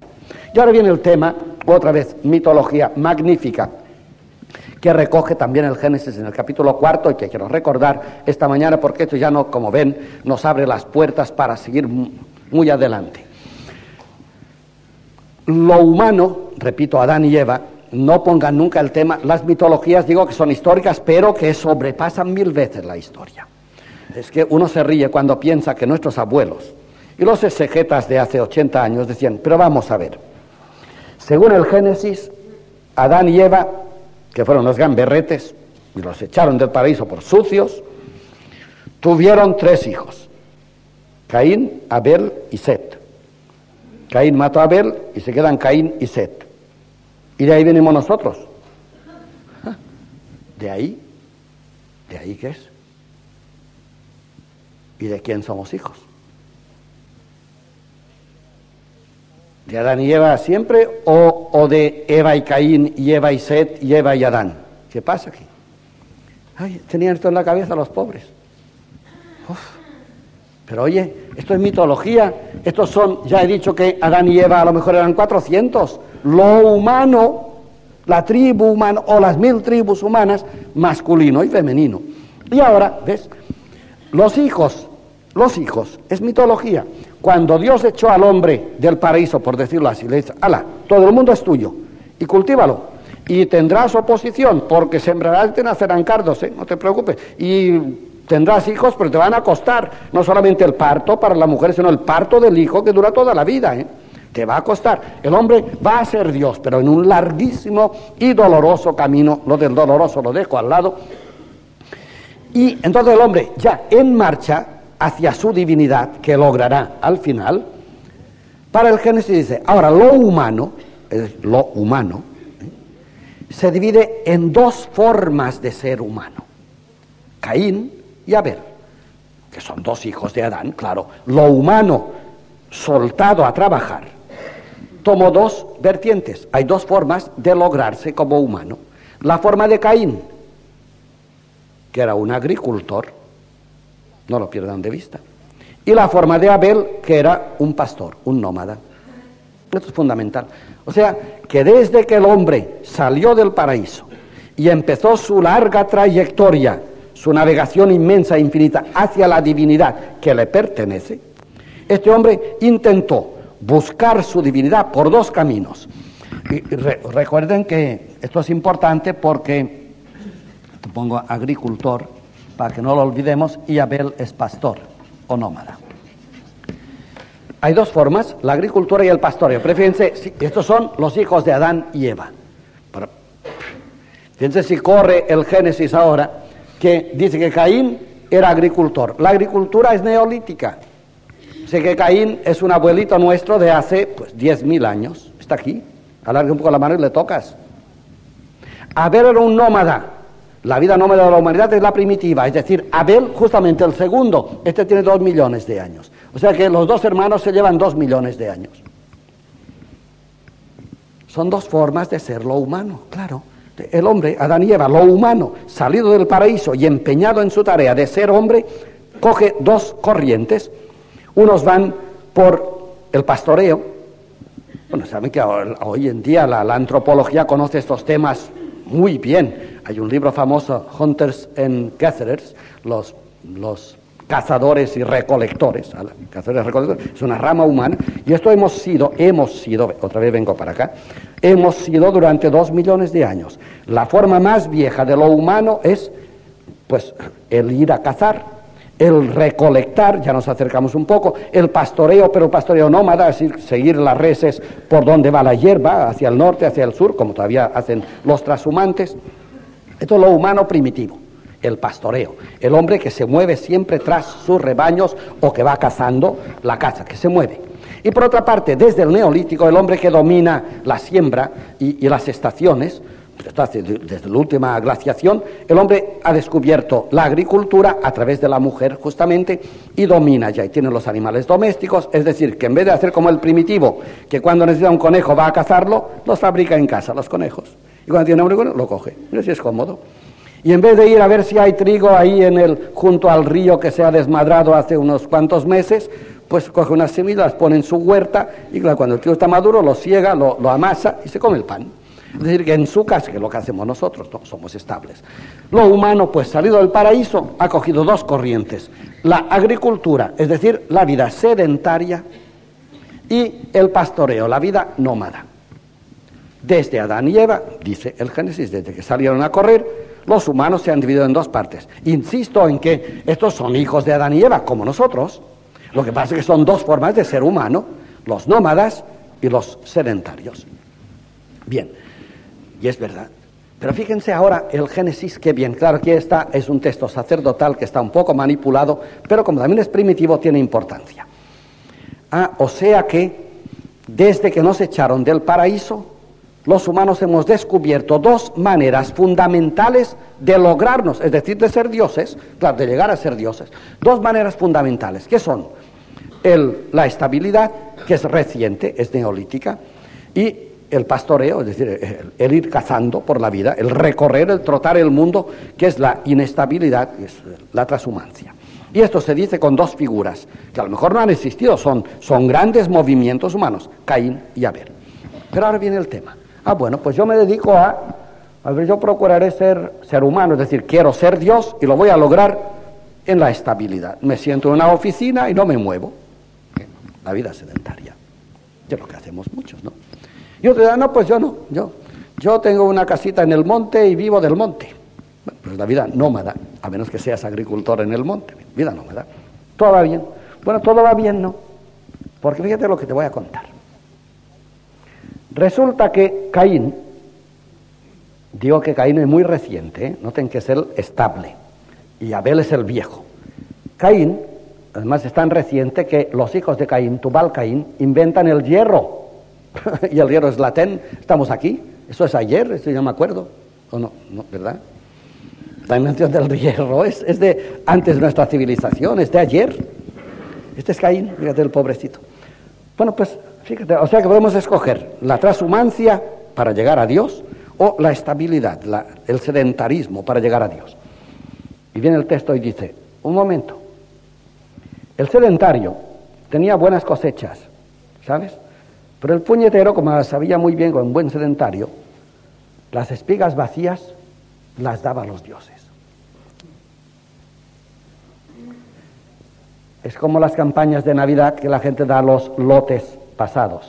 Y ahora viene el tema, otra vez, mitología magnífica, que recoge también el Génesis en el capítulo 4 y que quiero recordar esta mañana porque esto ya no, como ven, nos abre las puertas para seguir muy adelante. Lo humano, repito, Adán y Eva, no pongan nunca el tema, las mitologías digo que son históricas, pero que sobrepasan 1000 veces la historia. Es que uno se ríe cuando piensa que nuestros abuelos y los exegetas de hace 80 años decían, pero vamos a ver, según el Génesis, Adán y Eva, que fueron los gamberretes, y los echaron del paraíso por sucios, tuvieron 3 hijos, Caín, Abel y Set. Caín mató a Abel y se quedan Caín y Set. Y de ahí venimos nosotros. ¿De ahí? ¿De ahí qué es? ¿Y de quién somos hijos? ¿De Adán y Eva siempre o de Eva y Caín y Eva y Set y Eva y Adán? ¿Qué pasa aquí? Ay, tenían esto en la cabeza los pobres. Uf. Pero oye, esto es mitología, estos son, ya he dicho que Adán y Eva a lo mejor eran 400, lo humano, la tribu humana o las 1000 tribus humanas, masculino y femenino. Y ahora, ¿ves? Los hijos, es mitología. Cuando Dios echó al hombre del paraíso, por decirlo así, le dice, ala, todo el mundo es tuyo, y cultívalo, y tendrás oposición, porque sembrarás y te nacerán cardos, no te preocupes, y tendrás hijos, pero te van a costar, no solamente el parto para la mujer, sino el parto del hijo que dura toda la vida, te va a costar. El hombre va a ser Dios, pero en un larguísimo y doloroso camino, lo del doloroso lo dejo al lado, y entonces el hombre ya en marcha hacia su divinidad, que logrará al final. Para el Génesis dice, ahora lo humano, se divide en 2 formas de ser humano, Caín y Abel, que son 2 hijos de Adán, claro. Lo humano soltado a trabajar tomó 2 vertientes, hay 2 formas de lograrse como humano. La forma de Caín, que era un agricultor, no lo pierdan de vista, y la forma de Abel, que era un pastor, un nómada. Esto es fundamental. O sea, que desde que el hombre salió del paraíso y empezó su larga trayectoria, su navegación inmensa e infinita hacia la divinidad que le pertenece, este hombre intentó buscar su divinidad por 2 caminos. Y recuerden que esto es importante porque, te pongo agricultor, para que no lo olvidemos, y Abel es pastor o nómada. Hay 2 formas, la agricultura y el pastoreo. Pero fíjense, estos son los hijos de Adán y Eva. Pero, fíjense si corre el Génesis ahora, que dice que Caín era agricultor. La agricultura es neolítica. Sé que Caín es un abuelito nuestro de hace 10.000 años. Está aquí, alargue un poco la mano y le tocas. Abel era un nómada. La vida nómada de la humanidad es la primitiva, es decir, Abel justamente el segundo, este tiene 2 millones de años. O sea que los 2 hermanos se llevan 2 millones de años. Son 2 formas de ser lo humano, claro. El hombre, Adán y Eva, lo humano, salido del paraíso y empeñado en su tarea de ser hombre, coge 2 corrientes. Unos van por el pastoreo. Bueno, saben que hoy en día la antropología conoce estos temas muy bien. Hay un libro famoso, Hunters and Gatherers, los cazadores y recolectores. Es una rama humana. Y esto hemos sido, otra vez vengo para acá, hemos sido durante 2 millones de años. La forma más vieja de lo humano es, pues, el ir a cazar, el recolectar, ya nos acercamos un poco, el pastoreo, pero pastoreo nómada, es decir, seguir las reses por donde va la hierba, hacia el norte, hacia el sur, como todavía hacen los trashumantes. Esto es lo humano primitivo, el pastoreo, el hombre que se mueve siempre tras sus rebaños o que va cazando la caza, que se mueve. Y por otra parte, desde el neolítico, el hombre que domina la siembra y las estaciones, desde la última glaciación, el hombre ha descubierto la agricultura a través de la mujer justamente y domina ya, y tiene los animales domésticos, es decir, que en vez de hacer como el primitivo, que cuando necesita un conejo va a cazarlo, los fabrica en casa, los conejos. Y cuando tiene hambre, lo coge. Mira si es cómodo. Y en vez de ir a ver si hay trigo ahí junto al río que se ha desmadrado hace unos cuantos meses, pues coge unas semillas, las pone en su huerta y claro, cuando el trigo está maduro lo ciega, lo amasa y se come el pan. Es decir, que en su casa, que es lo que hacemos nosotros, no somos estables. Lo humano, pues salido del paraíso, ha cogido dos corrientes. La agricultura, es decir, la vida sedentaria, y el pastoreo, la vida nómada. Desde Adán y Eva, dice el Génesis, desde que salieron a correr, los humanos se han dividido en dos partes. Insisto en que estos son hijos de Adán y Eva, como nosotros. Lo que pasa es que son dos formas de ser humano, los nómadas y los sedentarios. Bien. Y es verdad. Pero fíjense ahora el Génesis, qué bien. Claro, aquí está, es un texto sacerdotal que está un poco manipulado, pero como también es primitivo, tiene importancia. O sea que, desde que nos echaron del paraíso, los humanos hemos descubierto dos maneras fundamentales de lograrnos, es decir, de ser dioses, claro, de llegar a ser dioses. Dos maneras fundamentales, que son la estabilidad, que es reciente, es neolítica, y el pastoreo, es decir, el ir cazando por la vida, el recorrer, el trotar el mundo, que es la inestabilidad, que es la transhumancia. Y esto se dice con dos figuras, que a lo mejor no han existido, son grandes movimientos humanos, Caín y Abel. Pero ahora viene el tema. Bueno, pues yo me dedico yo procuraré ser humano, es decir, quiero ser Dios y lo voy a lograr en la estabilidad. Me siento en una oficina y no me muevo. La vida sedentaria, que es lo que hacemos muchos, ¿no? Y otro dirá, no, pues yo no, yo tengo una casita en el monte y vivo del monte. Bueno, pues la vida nómada, a menos que seas agricultor en el monte, vida nómada. Todo va bien. Bueno, todo va bien, ¿no? Porque fíjate lo que te voy a contar. Resulta que Caín, digo que Caín es muy reciente, noten que es el estable, y Abel es el viejo. Caín, además es tan reciente que los hijos de Caín, Tubal Caín, inventan el hierro. Y el hierro es latén, estamos aquí, eso es ayer, eso ya me acuerdo, o no, ¿verdad? La invención del hierro es de antes de nuestra civilización, es de ayer. Este es Caín, fíjate el pobrecito. Bueno, pues fíjate, o sea que podemos escoger la transhumancia para llegar a Dios o la estabilidad, el sedentarismo para llegar a Dios. Y viene el texto y dice, un momento, el sedentario tenía buenas cosechas, ¿sabes? Pero el puñetero, como sabía muy bien con un buen sedentario, las espigas vacías las daba a los dioses. Es como las campañas de Navidad que la gente da los lotes pasados.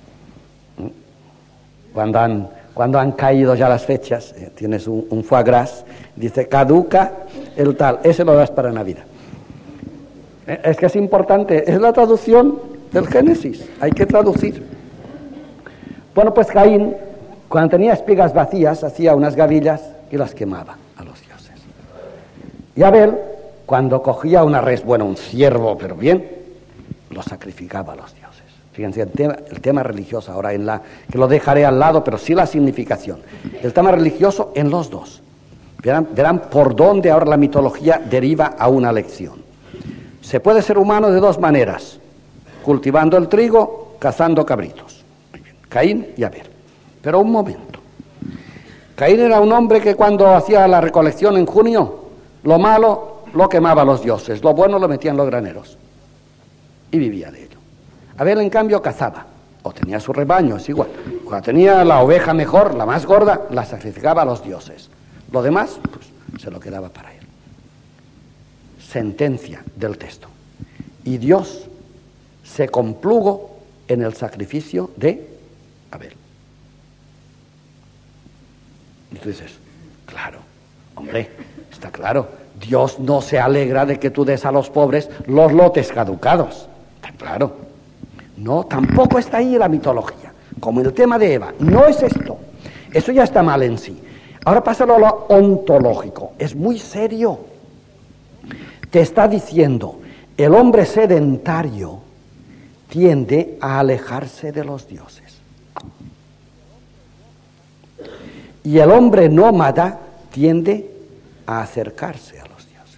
Cuando han caído ya las fechas, tienes un foie gras, dice caduca el tal, ese lo das para Navidad. Es que es importante, es la traducción del Génesis, hay que traducir. Bueno, pues Caín, cuando tenía espigas vacías, hacía unas gavillas y las quemaba a los dioses. Y Abel, cuando cogía una res, un ciervo, pero bien, lo sacrificaba a los dioses. Fíjense, el tema religioso ahora, que lo dejaré al lado, pero sí la significación. El tema religioso en los dos. Verán por dónde ahora la mitología deriva a una lección. Se puede ser humano de dos maneras, cultivando el trigo, cazando cabritos. Caín y Abel. Pero un momento. Caín era un hombre que cuando hacía la recolección en junio, lo malo lo quemaba a los dioses, lo bueno lo metía en los graneros. Y vivía de ello. Abel, en cambio, cazaba. O tenía su rebaño, es igual. Cuando tenía la oveja mejor, la más gorda, la sacrificaba a los dioses. Lo demás, pues, se lo quedaba para él. Sentencia del texto. Y Dios se complugo en el sacrificio de Abel. Y tú dices, claro, hombre, está claro, Dios no se alegra de que tú des a los pobres los lotes caducados, está claro. No, tampoco está ahí la mitología, como el tema de Eva, no es esto, eso ya está mal en sí. Ahora pásalo a lo ontológico, es muy serio. Te está diciendo, el hombre sedentario tiende a alejarse de los dioses. Y el hombre nómada tiende a acercarse a los dioses.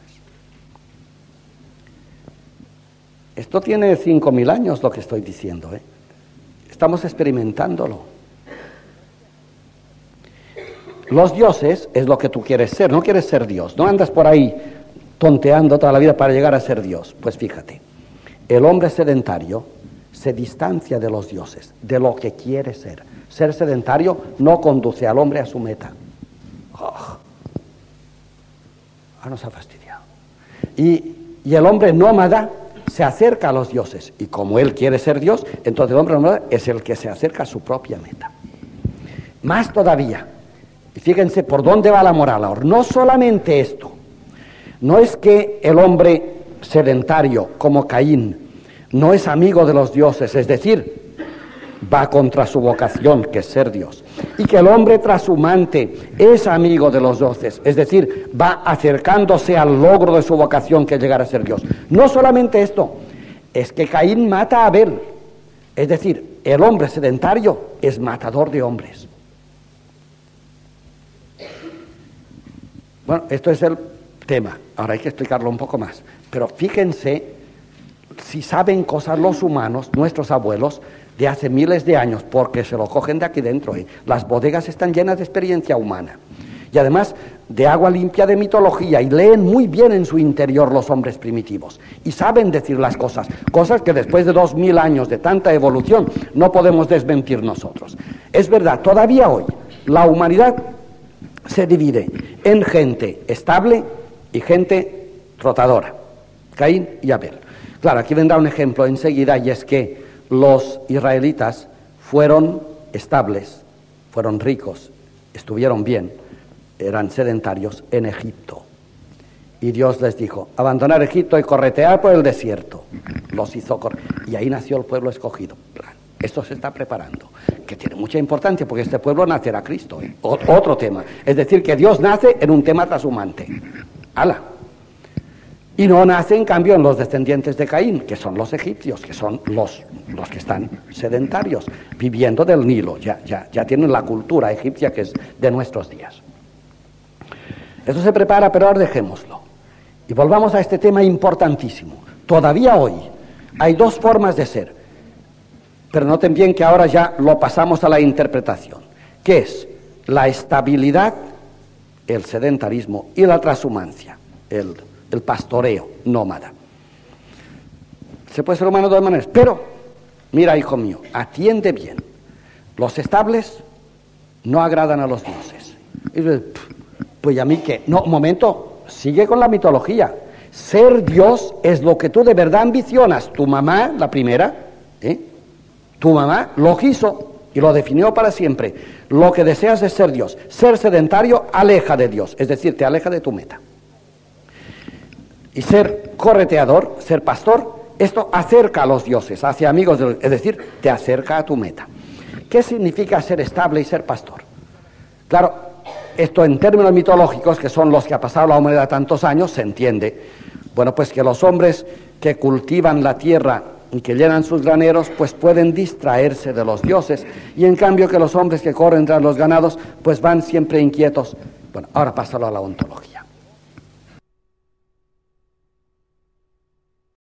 Esto tiene 5.000 años lo que estoy diciendo, ¿eh? Estamos experimentándolo. Los dioses es lo que tú quieres ser, no quieres ser Dios, no andas por ahí tonteando toda la vida para llegar a ser Dios. Pues fíjate, el hombre sedentario se distancia de los dioses, de lo que quiere ser. Ser sedentario no conduce al hombre a su meta. Nos ha fastidiado. Y el hombre nómada se acerca a los dioses, y como él quiere ser Dios, entonces el hombre nómada es el que se acerca a su propia meta. Más todavía, y fíjense por dónde va la moral ahora. No solamente esto, no es que el hombre sedentario como Caín no es amigo de los dioses, es decir, va contra su vocación, que es ser Dios, y que el hombre trashumante es amigo de los dioses, es decir, va acercándose al logro de su vocación, que es llegar a ser Dios. No solamente esto, es que Caín mata a Abel, es decir, el hombre sedentario es matador de hombres. Bueno, esto es el tema, ahora hay que explicarlo un poco más, pero fíjense si saben cosas los humanos, nuestros abuelos, de hace miles de años, porque se lo cogen de aquí dentro. Las bodegas están llenas de experiencia humana y además de agua limpia de mitología, y leen muy bien en su interior los hombres primitivos y saben decir las cosas que después de 2000 años de tanta evolución no podemos desmentir nosotros. Es verdad, todavía hoy la humanidad se divide en gente estable y gente trotadora, Caín y Abel. Claro, aquí vendrá un ejemplo enseguida, y es que los israelitas fueron estables, fueron ricos, estuvieron bien, eran sedentarios en Egipto. Y Dios les dijo, abandonar Egipto y corretear por el desierto. Los hizo correr. Y ahí nació el pueblo escogido. Esto se está preparando, que tiene mucha importancia, porque este pueblo nacerá Cristo. Otro tema. Es decir, que Dios nace en un tema trashumante. ¡Hala! Y no nace, en cambio, en los descendientes de Caín, que son los egipcios, que son los que están sedentarios, viviendo del Nilo. Ya tienen la cultura egipcia, que es de nuestros días. Esto se prepara, pero ahora dejémoslo. Y volvamos a este tema importantísimo. Todavía hoy hay dos formas de ser, pero noten bien que ahora ya lo pasamos a la interpretación, que es la estabilidad, el sedentarismo, y la transhumancia, el pastoreo nómada. Se puede ser humano de dos maneras, pero mira, hijo mío, atiende bien. Los estables no agradan a los dioses. Y dices, pues a mí qué. No, un momento, sigue con la mitología. Ser Dios es lo que tú de verdad ambicionas. Tu mamá, la primera, tu mamá lo quiso y lo definió para siempre. Lo que deseas es ser Dios. Ser sedentario aleja de Dios, es decir, te aleja de tu meta. Y ser correteador, ser pastor, esto acerca a los dioses, hacia amigos, es decir, te acerca a tu meta. ¿Qué significa ser estable y ser pastor? Claro, esto en términos mitológicos, que son los que ha pasado la humanidad tantos años, se entiende. Bueno, pues que los hombres que cultivan la tierra y que llenan sus graneros, pues pueden distraerse de los dioses, y en cambio que los hombres que corren tras los ganados, pues van siempre inquietos. Bueno, ahora pásalo a la ontología.